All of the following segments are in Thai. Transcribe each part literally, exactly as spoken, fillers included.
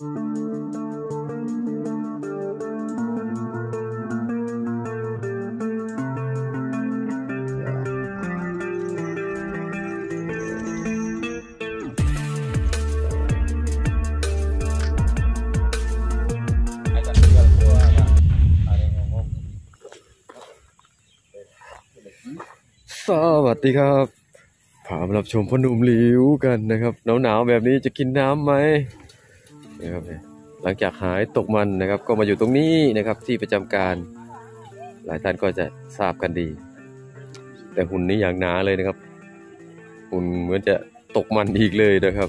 สวัสดีครับพามารับชมพ่อหนุ่มหลิวกันนะครับหนาวๆแบบนี้จะกินน้ำไหมนะครับหลังจากหายตกมันนะครับก็มาอยู่ตรงนี้นะครับที่ประจำการหลายท่านก็จะทราบกันดีแต่หุ่นนี้อย่างหนาเลยนะครับหุ่นเหมือนจะตกมันอีกเลยนะครับ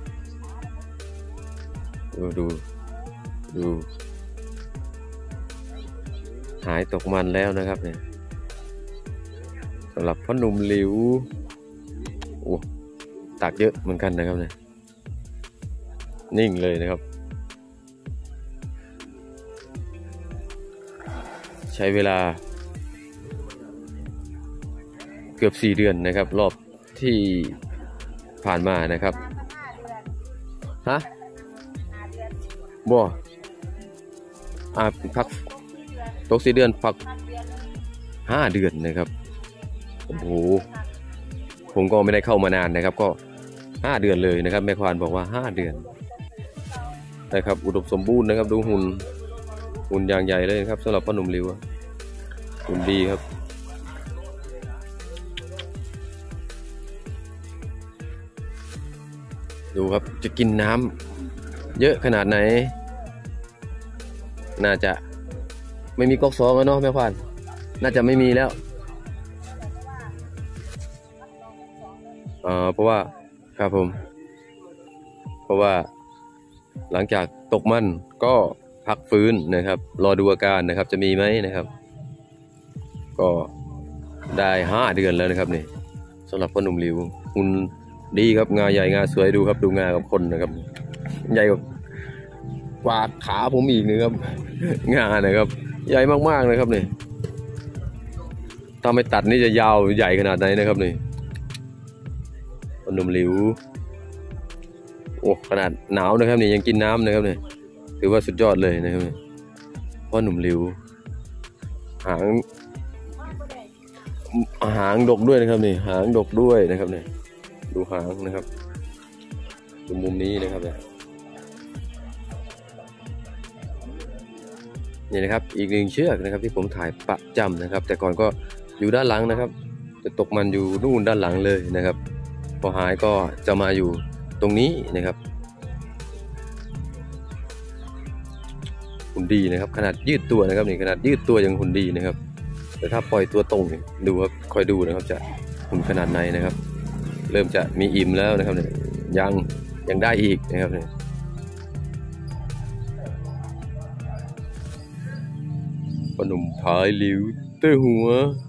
ดูดูดูหายตกมันแล้วนะครับเนี่ยสำหรับพ่อหนุ่มหลิวโอ้ตักเยอะเหมือนกันนะครับเนี่ยนิ่งเลยนะครับใช้เวลาเกือบสี่เดือนนะครับรอบที่ผ่านมานะครับฮะบ่อ่าพักตกสี่เดือนพักห้าเดือนนะครับโอ้โหผมก็ไม่ได้เข้ามานานนะครับก็ห้าเดือนเลยนะครับแม่ควานบอกว่าห้าเดือนนะครับอุดมสมบูรณ์นะครับดูหุ่นหุ่นอย่างใหญ่เลยครับสำหรับพ่อหนุ่มหลิวหุ่นดีครับดูครับจะกินน้ำเยอะขนาดไหนน่าจะไม่มีก๊อกสองแล้วเนาะแม่ควานน่าจะไม่มีแล้วเอ่อเพราะว่าครับผมเพราะว่าหลังจากตกมันก็พักฟื้นนะครับรอดูอาการนะครับจะมีไหมนะครับก็ได้ห้าเดือนแล้วนะครับนี่สำหรับพ่อหนุ่มหลิวหุ่นดีครับงาใหญ่งาสวยดูครับดูงากับคนนะครับใหญ่กว่าขาผมอีกนะครับงานะครับใหญ่มากๆนะครับนี่ถ้าไม่ตัดนี่จะยาวใหญ่ขนาดไหนนะครับนี่พ่อหนุ่มหลิวโอ้ขนาดหนาวนะครับนี่ยังกินน้ำนะครับนี่ถือว่าสุดยอดเลยนะครับพ่อหนุ่มหลิวหางหางดกด้วยนะครับนี่หางดกด้วยนะครับนี่ดูหางนะครับดูมุมนี้นะครับเนี่ยนี่นะครับอีกหนึ่งเชือกนะครับที่ผมถ่ายประจำนะครับแต่ก่อนก็อยู่ด้านหลังนะครับจะตกมันอยู่นู่นด้านหลังเลยนะครับพอหายก็จะมาอยู่ตรงนี้นะครับหุ่นดีนะครับขนาดยืดตัวนะครับนี่ขนาดยืดตัวยังหุ่นดีนะครับแต่ถ้าปล่อยตัวตรงดูครับคอยดูนะครับจะหุ่นขนาดไหนนะครับเริ่มจะมีอิ่มแล้วนะครับเนี่ยยังยังได้อีกนะครับเนี่ยพ่อหนุ่มพายหลิวเต้หัว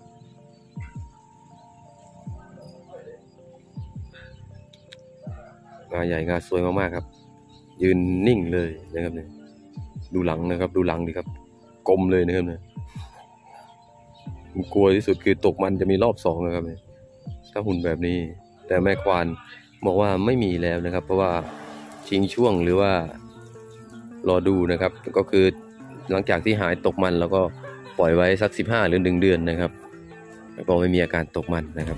งาใหญ่งาสวยมากๆครับยืนนิ่งเลยนะครับเนี่ยดูหลังนะครับดูหลังดิครับกลมเลยนะครับเนี่ยกลัวที่สุดคือตกมันจะมีรอบสองนะครับเนี่ยถ้าหุ่นแบบนี้แต่แม่ควานบอกว่าไม่มีแล้วนะครับเพราะว่าชิงช่วงหรือว่ารอดูนะครับก็คือหลังจากที่หายตกมันแล้วก็ปล่อยไว้สักสิบห้าหรือหนึ่งเดือนนะครับแล้วก็ไม่มีอาการตกมันนะครับ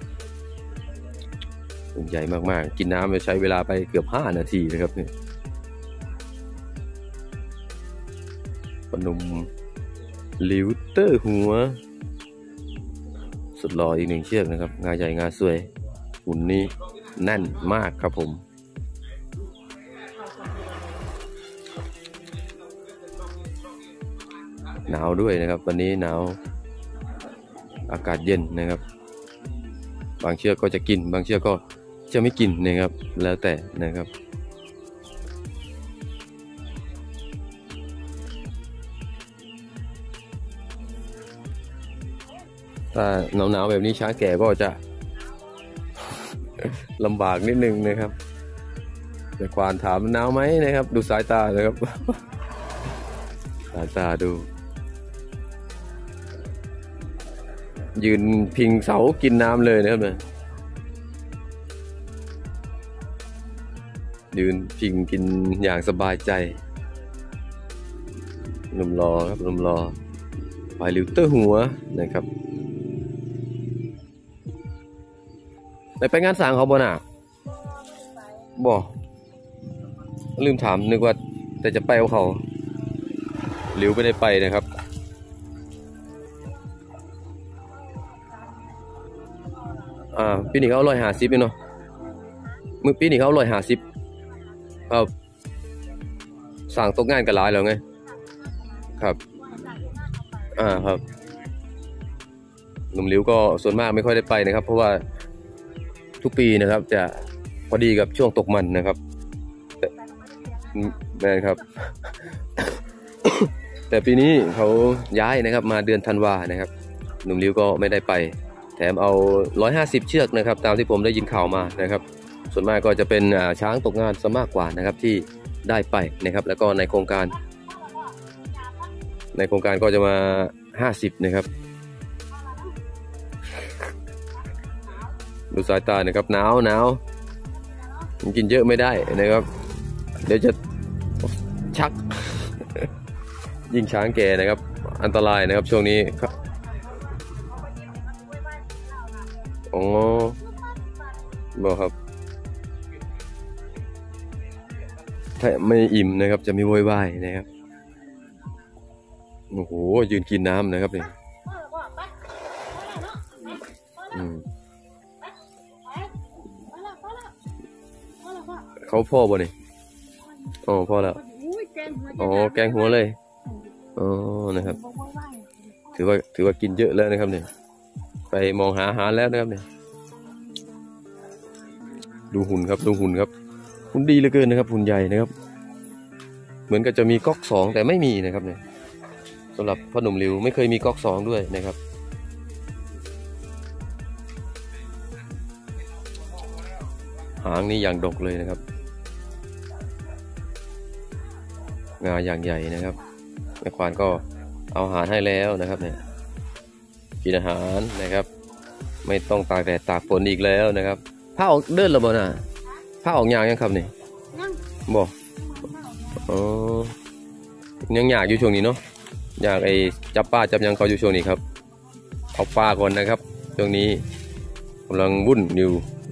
ใหญ่มากๆกินน้ำจะใช้เวลาไปเกือบห้านาทีนะครับเนี่ยพ่อหนุ่มหลิวเตอร์หัวสุดหล่ออีกหนึ่งเชือกนะครับงาใหญ่งาสวยหุ่นนี้แน่นมากครับผมหนาวด้วยนะครับวันนี้หนาวอากาศเย็นนะครับบางเชือกก็จะกินบางเชือกก็จะไม่กินนะครับแล้วแต่นะครับถ้าหนาวๆแบบนี้ช้างแก่ก็จะลำบากนิดนึงนะครับแต่ควานถามหนาวไหมนะครับดูสายตานะครับสายตาดูยืนพิงเสากินน้ำเลยนะครับเนี่ยยืนพิงกินอย่างสบายใจหนุ่มรอครับหนุ่มรอพายลิวเตอร์หัวนะครับไปไปงานสางเขาบ่น่ะบ่ลืมถามนึกว่าแต่จะไปเอาเขาหลิวไม่ได้ไปนะครับอ่าปีนี้เขาร้อยห้าสิบเนาะมือปีนี้เขาร้อยห้าสิบครับสั่งตกงานกันหลายแล้วไงครับอ่าครับหนุ่มหลิวก็ส่วนมากไม่ค่อยได้ไปนะครับเพราะว่าทุกปีนะครับจะพอดีกับช่วงตกมันนะครับแม่ครับ แต่ปีนี้เขาย้ายนะครับมาเดือนธันวานะครับหนุ่มหลิวก็ไม่ได้ไปแถมเอาหนึ่งร้อยห้าสิบเชือกนะครับตามที่ผมได้ยินข่าวมานะครับส่วนมากก็จะเป็นช้างตกงานซะมากกว่านะครับที่ได้ไปนะครับแล้วก็ในโครงการในโครงการก็จะมาห้าสิบนะครับดูสายตานะครับหนาวหนาวกินเยอะไม่ได้นะครับเดี๋ยวจะชัก ยิ่งช้างแก่นะครับอันตรายนะครับช่วงนี้อ๋อบอกครับถ้าไม่อิ่มนะครับจะมีโวยวายนะครับโอ้โหยืนกินน้ำนะครับเนี่ยเขาพ่อบ่เนี่ยอ๋อพ่อแล้วอ๋อแกงหัวเลยอ๋อนะครับถือว่าถือว่ากินเยอะแล้วนะครับเนี่ยไปมองหาอาหารแล้วนะครับเนี่ยดูหุ่นครับดูหุ่นครับหุ่นดีเหลือเกินนะครับหุ่นใหญ่นะครับเหมือนกับจะมีก๊อกสองแต่ไม่มีนะครับเนี่ยสำหรับพ่อหนุ่มหลิวไม่เคยมีก๊อกสองด้วยนะครับหางนี่อย่างดกเลยนะครับงาอย่างใหญ่นะครับแม่ควานก็เอาอาหารให้แล้วนะครับเนี่ยกินอาหารนะครับไม่ต้องตากแดดตากฝนอีกแล้วนะครับผ้าออกเดินหรือเปล่าน่ะผ้าออกยางยังครับเนี่ยบอกอ๋อยังอยากอยู่ช่วงนี้เนาะอยากไอ้จับป้าจับยังเขาอยู่ช่วงนี้ครับเอาปลาก่อนนะครับช่วงนี้กำลังวุ่นอยู่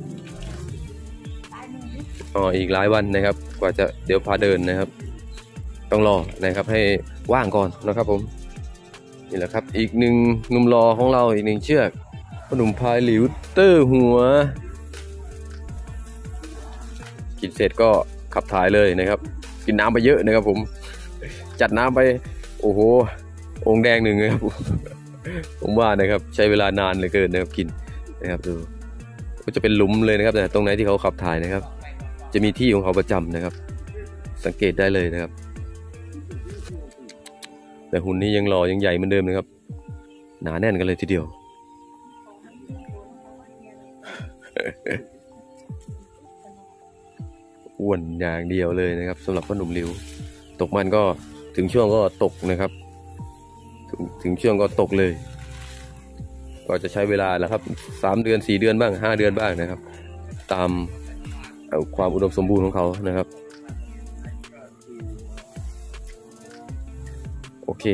อ๋ออีกหลายวันนะครับกว่าจะเดี๋ยวพาเดินนะครับต้องรอนะครับให้ว่างก่อนนะครับผมนี่แหละครับอีกหนึ่งหนุ่มรอของเราอีกหนึ่งเชือกพ่อหนุ่มพายหลิวเตอร์หัวกินเสร็จก็ขับถ่ายเลยนะครับกินน้ำไปเยอะนะครับผมจัดน้ำไปโอ้โหองค์แดงหนึ่งเลยครับผมว่านะครับใช้เวลานานเหลือเกินนะครับกินนะครับดูก็จะเป็นหลุมเลยนะครับแต่ตรงไหนที่เขาขับถ่ายนะครับจะมีที่ของเขาประจำนะครับสังเกตได้เลยนะครับแต่หุ่นนี้ยังหล่อยังใหญ่เหมือนเดิมนะครับหนาแน่นกันเลยทีเดียวอ้วนอย่างเดียวเลยนะครับสำหรับพ่อหนุ่มหลิวตกมันก็ถึงช่วงก็ตกนะครับถึงถึงช่วงก็ตกเลยก็จะใช้เวลาแล้วครับสามเดือนสี่เดือนบ้างห้าเดือนบ้างนะครับตามความอุดมสมบูรณ์ของเขานะครับโอเค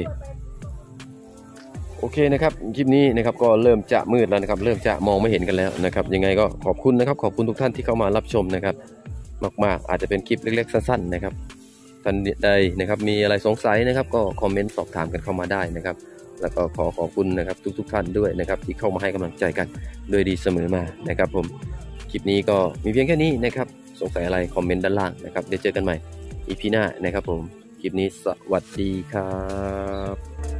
โอเคนะครับคลิปนี้นะครับก็เริ่มจะมืดแล้วนะครับเริ่มจะมองไม่เห็นกันแล้วนะครับยังไงก็ขอบคุณนะครับขอบคุณทุกท่านที่เข้ามารับชมนะครับมากๆอาจจะเป็นคลิปเล็กๆสั้นๆนะครับท่านใดนะครับมีอะไรสงสัยนะครับก็คอมเมนต์สอบถามกันเข้ามาได้นะครับแล้วก็ขอขอบคุณนะครับทุกๆท่านด้วยนะครับที่เข้ามาให้กำลังใจกันโดยดีเสมอมานะครับผมคลิปนี้ก็มีเพียงแค่นี้นะครับสงสัยอะไรคอมเมนต์ด้านล่างนะครับเดี๋ยวเจอกันใหม่ อี พี หน้านะครับผมคลิปนี้สวัสดีครับ